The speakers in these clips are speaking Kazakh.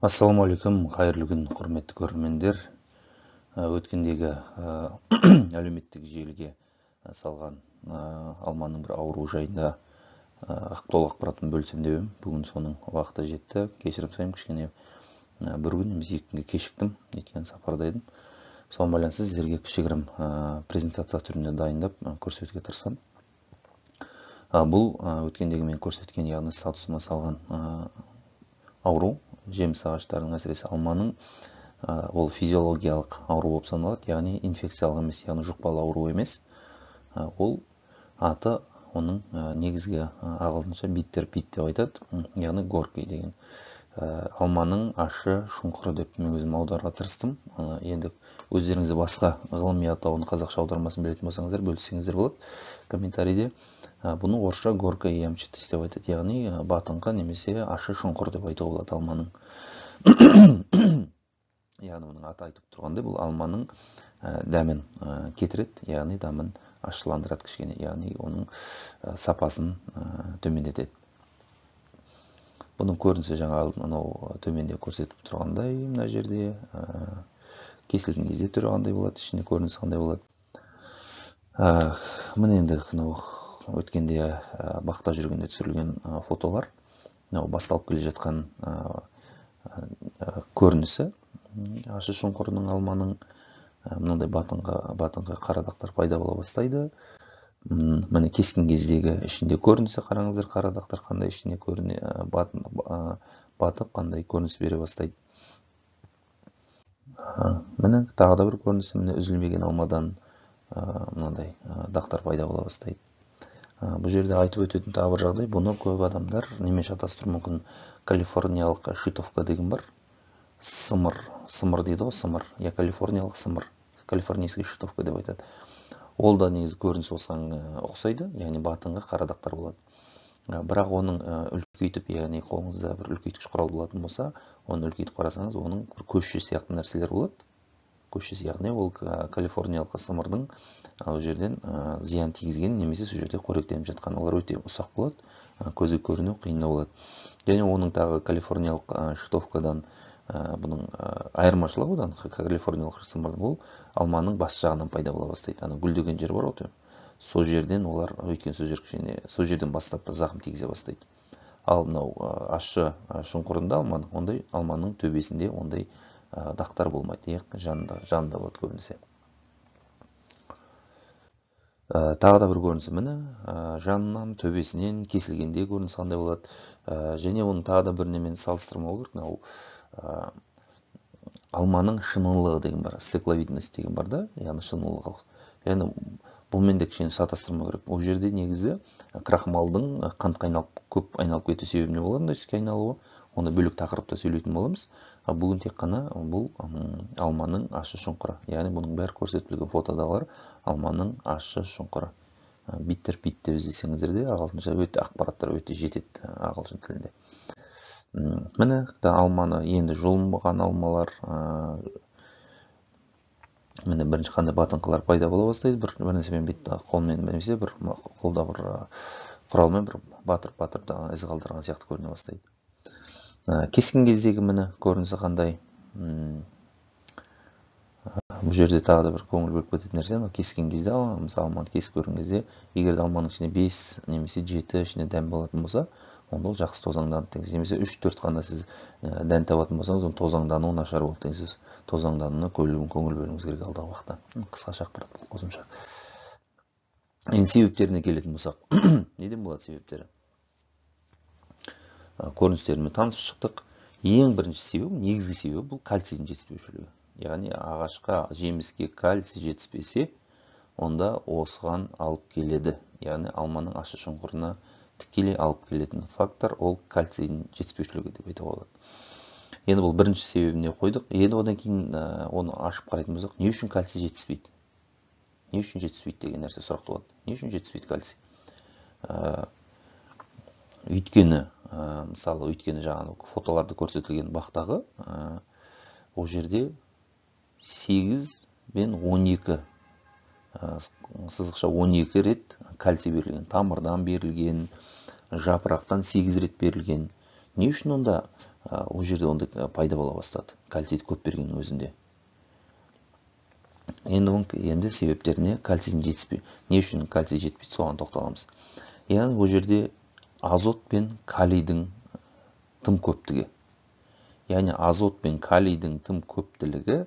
Ассалаумағалейкум, қайырлы күн, құрметті көрермендер. Өткендегі әлеуметтік желіге салған алманың бір ауруы жайында толық ақпаратын бөлсем деп едім. Бүгін соның уақыты жетті. Кешірім сұраймын, кішкене бір күн немесе 2 күнге кешіктім, өйткені сапарда едім. Соған байланысты сіздерге кішігірім презентация түрінде дайындап көрсетуге тырысамын. Бұл өткендегі мен көрсеткен, яғни статусыма салған ауру, жеміс ағаштарының, әсіресе алманың, ол физиологиялық ауру болып саналады, яғни инфекциялық емес, яғни жұқпалы ауру емес. Ол аты оның негізгі ағылшынша биттер деп айтады, яғни горький деген. Алманың ащы шұңқыры деп мен өзім аударуға тырыстым. Енді өздеріңізде басқа ғылыми атауын, қазақша аудармасын білетін болсаңыздар, бөліссеңіздер болады комментарийде. Бұны орысша горькая ямчатость деп айтады, яғни батыңқы немесе ащы шұңқыр деп айтуға болады алманың. Яғни оның аты айтып тұрғандай, бұл алманың дәмін кетіреді, яғни дәмін ащыландырады кішкене, яғни оның сапасын төмендетеді. Бұның көрінісі жаңа анау төменде көрсетіп тұрғандай, мына жерде кесілген кезде түрі қандай болады, ішінде көрінісі қандай болады. Міне енді өткенде бақта жүргенде түсірілген фотолар, басталып келе жатқан көрінісі, ащы шұңқырының алманың мынандай батыңқы қарадақтар пайда бола бастайды. Міне кескен кездегі ішінде көрінісі, қараңыздар, қарадақтар қандай ішіне батып, қандай көрініс бере бастайды. Міне тағы да бір көрінісі, міне үзілмеген алмадан мынандай дақтар пайда бола бастайды. Бұл жерде айтып өтетін тағы бір жағдай, бұны көп адамдар немен шатастыруы мүмкін. Калифорниялық шитовка деген бар. Сымыр дейді ғой, сымыр. Я калифорниялық сымыр. Калифорнийский шитовка деп айтады. Ол да негізі көрініс осыған ұқсайды, яғни батыңға қарадақтар болады. Бірақ оның үлкейтіп, яғни қолыңызда бір үлкейткіш құрал болатын болса, оны үлкейтіп қарасаңыз, оның бір көші сияқты нәрселер болады. Көшесі, яғни ол калифорниялық сымырдың ол жерден зиян тигізген, немесе сол жерде қоректеніп жатқан. Олар өте ұсақ болады, көзге көріну қиындау болады. Және оның тағы калифорниялық шитовкадан бұның айырмашылығы, одан калифорниялық сымырдың, ол алманың бас жағынан пайда бола бастайды. Гүлдеген жер бар ғой, сол жерден олар, өйткені сол жерден бастап зақым тигізе бастайды. Ал мынау ащы шұңқырында алманың төбесінде ондай дақтар болмайды, жанында болады көбінесе. Тағы да бір көрінісі, міне жанынан, төбесінен кесілгенде көрініс қандай болады. Және оның тағы да бір немен салыстырмау керек. Алманың шынылығы деген бар, стекловидность деген бар да, яғни шынылығы. Яғни бұлмен де кішкене шатастырмау керек. Ол жерде негізі крахмалдың қантқа көп айналып кету себебіне болады, түске айналуы. Оны бөлек тақырыпта сөйлейтін боламыз. Бүгін тек қана бұл алманың ащы шұңқыры. Яғни бұның бәрі көрсетілген фотодағылар алманың ащы шұңқыры. Биттер деп іздесеңіздер де ағылшынша өте ақпараттар өте жетеді ағылшын тілінде. Міне алманы енді жұлынбаған алмалар, міне бірінші қандай батыңқылар пайда бола бастайды. Бір нәрсемен қолмен немесе бір қолда бір құралмен бір батырып із қалдырған сияқты көріне бастайды. Кескен кездегі міне көрінісі қандай. Бұл жерде тағы да бір көңіл бөліп кететін нәрсе, кескен кезде, мысалы алманы кесіп көрген кезде, егер алманың ішінде 5 немесе 7 ішінде дән болатын болса, онда ол жақсы тозаңданды деген сөз. Немесе 3-4 қана сіз дән табатын болсаңыз, оның тозаңдануы нашар болды деген сөз. Тозаңдануына көңіл бөлуіңіз керек алдағы уақытта. Қысқаша ақпарат бұл қосымша. Енді себептеріне келетін болсақ, неден болады себептері? Көріністерімен танысып шықтық. Ең бірінші себеп, негізгі себеп бұл кальцийдің жетіспеушілігі. Яғни ағашқа, жеміске кальций жетіспесе, онда осыған алып келеді. Яғни алманың ащы шұңқырына тікелей алып келетін фактор ол кальцийдің жетіспеушілігі деп айтуға болады. Енді бұл бірінші себебіне қойдық. Енді одан кейін оны ашып қарайтын болсақ, не үшін кальций жетіспейді? Не үшін жетіспейді деген нәрсе сұрақ туады. Не үшін жетіспейді кальций? Өйткені жаңағы фотоларды көрсетілген бақтағы, ол жерде 8 мен 12 сызықша 12 рет кальций берілген. Тамырдан берілген, жапырақтан 8 рет берілген. Не үшін онда ол жерде ондай пайда бола бастады? Кальцийді көп бергеннің өзінде. Енді себептеріне кальцийдің жетіспеу. Не үшін кальций жетпейді, соған тоқталамыз. Яғни ол жерде азот пен калийдің тым көптігі. Яғни азот пен калийдің тым көптілігі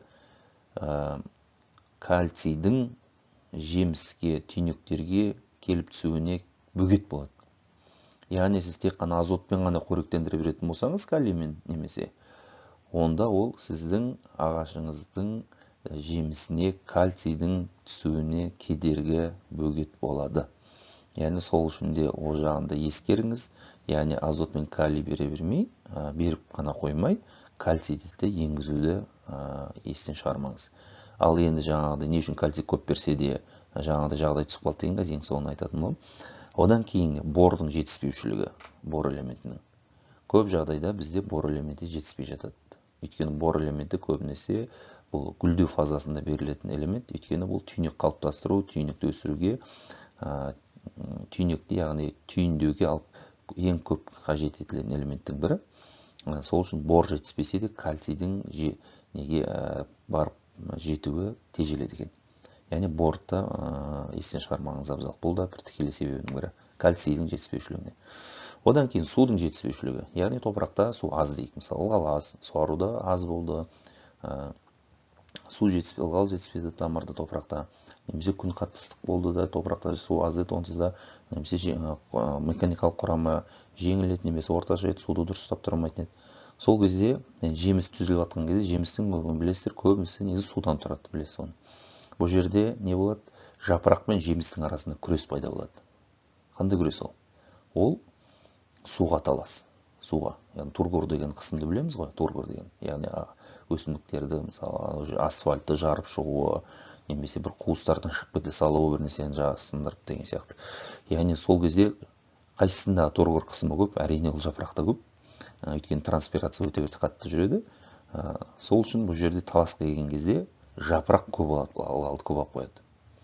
кальцийдің жеміске, түйнектерге келіп түсуіне бөгет болады. Яғни сіз тек қана азотпен ғана қоректендіре беретін болсаңыз, калиймен немесе, онда ол сіздің ағашыңыздың жемісіне кальцийдің түсуіне кедергі, бөгет болады. Яғни сол үшін де ол жағында ескеріңіз. Яғни азот пен калий бере бермей, беріп қана қоймай, кальцийді де енгізуді естен шығармаңыз. Ал енді жаңағыдай не үшін кальций көп берсе де жаңағыдай жағдай түсіп қалды деген ең соңын айтатын боламын. Одан кейін бордың жетіспеушілігі, бор элементінің. Көп жағдайда бізде бор элементі жетіспей жатады. Өйткені бор элементі көбінесе бұл гүлдеу фазасында берілетін элемент. Өйткені бұл түйнек қалыптастыру, түйнекті өсіруге, түйнекті, яғни түйіндеуге алып ең көп қажет етілетін элементтің бірі. Сол үшін бор жетіспесе де кальцийдің неге барып жетуі тежеледі екен. Яғни борды естен шығармаңыз абзал. Бұл да бір тікелей себебінің бірі кальцийдің жетіспеушілігіне. Одан кейін судың жетіспеушілігі. Яғни топырақта су аз дейік. Мысалы, ылғал аз, суаруда аз болды. Су жетіспеді, ылғал жетіспеді тамырда топырақта. Немесе күн қатыстық болды да, топырақта су аз еді, онсыз да немесе механикалық құрамы жеңіледі, немесе орташа еді, суды дұрыс ұстап тұрмайтын еді. Сол кезде жеміс түзіліп жатқан кезде жемістің білесіздер көбісі негізі судан тұрады, білесіз оны. Бұл жерде не болады? Жапырақ пен жемістің арасында күрес пайда болады. Қандай күрес ол? Ол суға талас. Суға. Яғни тургор деген қысымды білеміз ғой, тургор деген. Яғни өсімдіктерді, мысалы, асфальтты жарып шығуы, немесе бір қуыстардың шығып кете салуы, бір нәрсені сындырып деген сияқты. Яғни сол кезде қайсысында тургор қысымы көп? Әрине ол жапырақта көп. Өйткені транспирация өте қатты жүреді. Сол үшін бұл жерде таласқа келген кезде жапырақ көп алып қояды.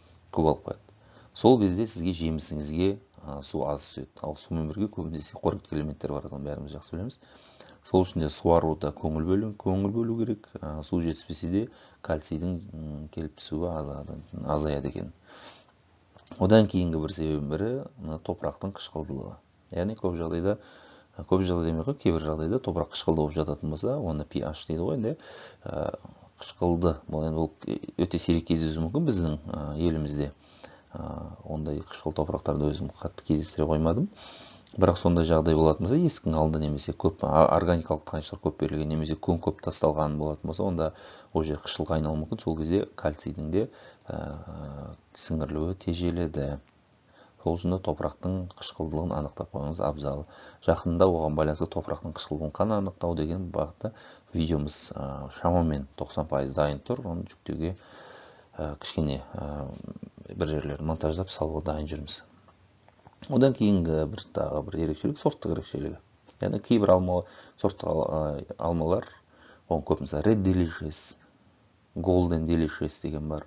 Сол кезде сізге жемісіңізге су аз түседі. Ал сумен бірге көбінесе қоректік элементтер бар, оны бәріміз жақсы білеміз. Сол үшін де суаруда көңіл бөлу керек. Су жетіспесе де кальцийдің келіп түсуі азаяды екен. Одан кейінгі бір себебінің бірі топырақтың қышқылдылығы. Яғни көп жағдайда емес қой, кейбір жағдайда топырақ қышқылды болып жататын болса, оны pH дейді ғой, енді қышқылды. Бұл өте сирек кездесуі мүмкін біздің елімізде. Ондай қышқыл топырақтарды өзім қатты кездестіре қоймадым. Бірақ сондай жағдай болатын болса, есіктің алдында немесе көп органикалық тыңайтқыштар көп берілген, немесе көң көп тасталған болатын болса, онда ол жер қышқылға айналуы мүмкін. Сол кезде кальцийдің де сіңірілуі тежеледі. Сол үшін топырақтың қышқылдылығын анықтап қойыңыз абзал. Жақында оған байланысты топырақтың қышқылдылығын қана анықтау деген бағытта видеомыз шамамен 90% дайын тұр. Оны жүктеуге кішкене бір жерлерін монтаждап салуға дайын жүрміз. Одан кейінгі тағы бір ерекшелік, сорттық ерекшелігі. Яғни кейбір сорттық алмалар, оған көп мысалы Red Delicious, Golden Delicious деген бар.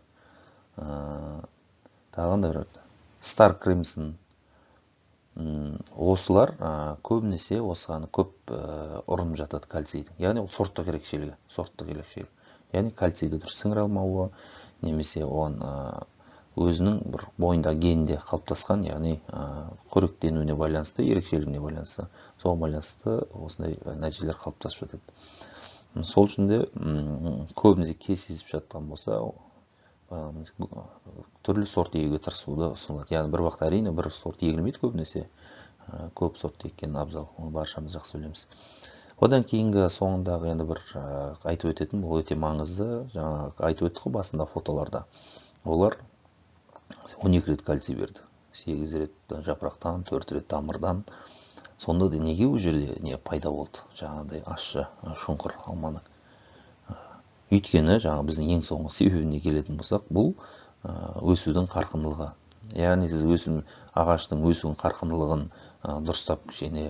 Тағында бір Star Crimson. Осылар көбінесе осыған көп ұрынып жатады кальцийдің. Яғни ол сорттық ерекшелігі. Яғни кальцийді дұрыс сіңіре алмауы, немесе оған өзінің бір бойында генде қалыптасқан, яғни қоректенуіне байланысты, ерекшелігіне байланысты, соған байланысты осындай нәтижелер қалыптасып жатады. Сол үшін де көбінесе кездесіп жатқан болса, түрлі сорт егуге тырысуды ұсынылады. Яғни бір уақытта әрине бір сорт егілмейді көбінесе, көп сорт еккен абзал, оны баршамыз жақсы білеміз. Одан кейінгі соңындағы енді бір айтып өтетін, бұл өте маңызды, жаңа айтып өттік қой басында фотоларда. Олар 12 рет кальций берді. 8 рет жапырақтан, 4 рет тамырдан. Сонда да неге ол жерде не пайда болды? Жаңағыдай ащы шұңқыр алманың. Өйткені жаңа біздің ең соңғы себебіне келетін болсақ, бұл өсудің қарқындылығы. Яғни сіз ағаштың өсудің қарқындылығын дұрыстап және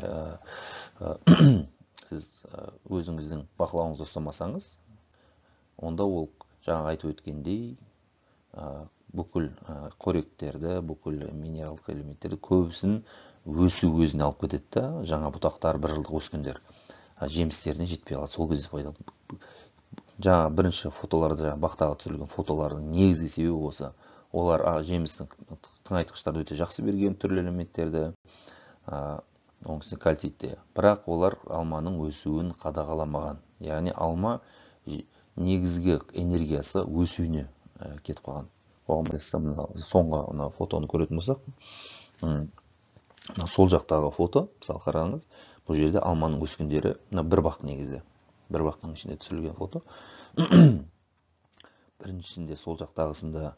сіз өзіңіздің бақылауыңызды ұстамасаңыз, онда ол жаңа айтып өткендей бүкіл қоректерді, бүкіл минералдық элементтерді көбісін өсу өзіне алып кетеді да, жаңа бұтақтар бір жылдық өскендер жемістеріне жетпей қалады. Сол кезде пайда. Жаңа бірінші фотоларда, бақтағы түсірілген фотолардың негізгі себебі осы. Олар жемістің тыңайтқыштарды өте жақсы берген түрлі элементтерді, оңтүстік кальцийді. Бірақ олар алманың өсуін қадағаламаған. Яғни алма негізгі энергиясы өсуіне кетіп қалған. Оған соңғы фотоны көретін болсақ, сол жақтағы фото, мысалы қараңыз, бұл жерде алманың өскендері бір бақ негізі. Бір бақтың ішінде түсірілген фото. Біріншісінде сол жақтағысында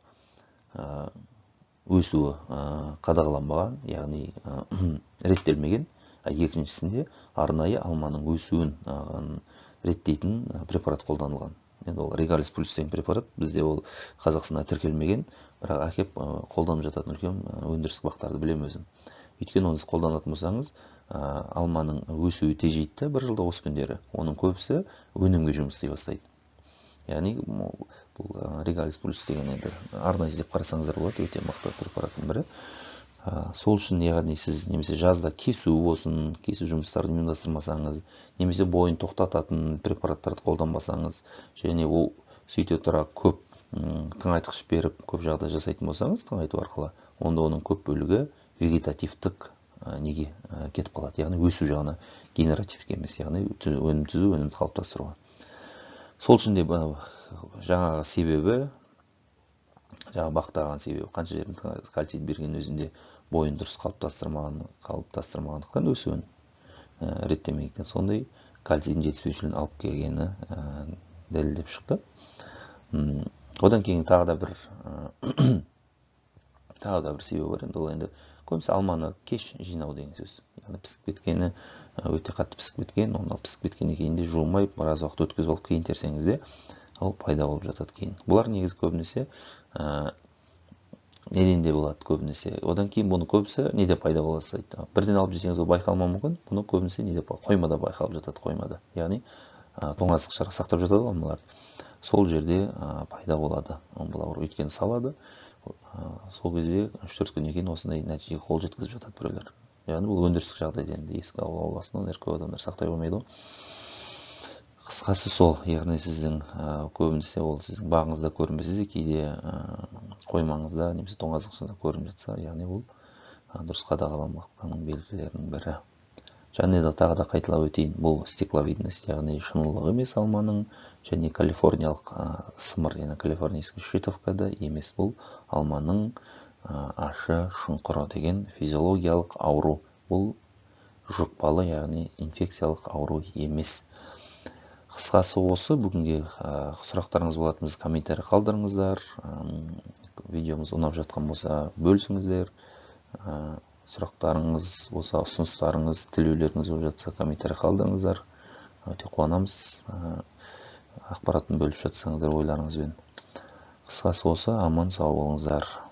өсуі қадағаланбаған, яғни реттелмеген. Екіншісінде арнайы алманың өсуін реттейтін препарат қолданылған. Енді ол Регалис Плюс деген препарат, бізде ол Қазақстанда тіркелмеген, бірақ әкеп қолданып жататын үлкен өндірістік бақтарды білем өзім. Өйткені оны қолданатын болсаңыз, алманың өсуі тежейді бір жылда өскендері. Оның көбісі өнімге жұмыс істей бастайды. Яғни бұл Регалис Плюс деген енді арнайы іздеп қарасаңыздар болады, өте мықты препараттың бірі. Сол үшін яғни сіз немесе жазда кесу болсын, кесу жұмыстарын ұйымдастырмасаңыз, немесе бойын тоқтататын препараттарды қолданбасаңыз, және ол сөйте тұра көп тыңайтқыш беріп, көп жағдай жасайтын болсаңыз, тыңайту арқылы, онда оның көп бөлігі вегетативтік неге кетіп қалады. Яғни өсу жағына, генеративке емес, яғни өнім түзу, өнімді қалыптастыруға. Сол үшін де жаңағы себебі, жаңа бақтаған себебі, қанша жерін кальцийді берген өзінде бойын дұрыс қалыптастырмағандықтан өсуін реттемегендіктен сондай кальцийдің жетіспеушілігін алып келгені дәлелдеп шықты. Одан кейін тағы да бір себебі бар. Енді ол енді көбісі алманы кеш жинау деген сөз. Яғни пісіп кеткені, өте қатты пісіп кеткен, оны пісіп кеткеннен кейін де жуылмай, біраз уақыт өткізіп алып кейін терсеңіз де ол пайда болып жатады кейін. Бұлар негізі көбінесе неден де болады көбінесе. Одан кейін бұны көбісі неде пайда болады дейді. Бірден алып жесеңіз ол байқалмауы мүмкін. Бұны көбінесе неде қоймада байқалып жатады, қоймада. Яғни тоңазытқышта сақтап жатады алмаларды. Сол жерде пайда болады. Бұлар өйткені салады. Сол кезде 3-4 күннен кейін осындай нәтижеге қол жеткізіп жатады біреулер. Яғни бұл өндірістік жағдайда енді ескі ауласынан көп адамдар сақтай қоймайды ғой. Қысқасы сол, яғни сіздің көбінесе ол сіздің бағыңызда көрінбесе де кейде қоймаңызда немесе тоңазытқышыңызда көрініп жатса, яғни бұл дұрыс қадағаламағанның белгілерінің бірі. Және де тағы да қайталап өтейін, бұл стекловидность, яғни шынылығы емес алманың, және калифорниялық сымыр, яғни калифорнийский шитовкада емес, бұл алманың ашы шұңқыры деген физиологиялық ауру. Бұл жұқпалы, яғни инфекциялық ауру емес. Қысқасы осы, бүгінге сұрақтарыңыз болатын болса комментарий қалдырыңыздар. Видеомыз ұнап жатқан болса бөлісіңіздер. Сұрақтарыңыз болса, ұсыныстарыңыз, тілеулеріңіз болып жатса комментарий қалдырыңыздар. Өте қуанамыз. Ақпаратын бөліп жатсаңыздар ойларыңызбен. Қысқасы осы, аман сау болыңыздар.